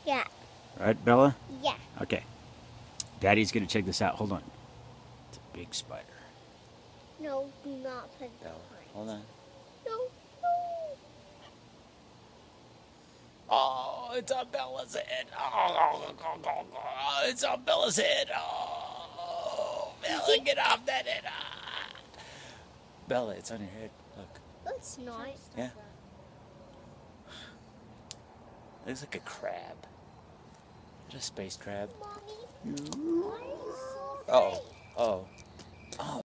Yeah. Right, Bella? Yeah. Okay. Daddy's gonna check this out. Hold on. It's a big spider. No, do not put it Bella, behind. hold on. No, no. Oh, it's on Bella's head. Oh, it's on Bella's head. Oh, Bella, get off that head. Ah. Bella, it's on your head. Look. It's not. Yeah. It looks like a crab. Is it a space crab? Mommy, why are you so Oh. Oh. Oh.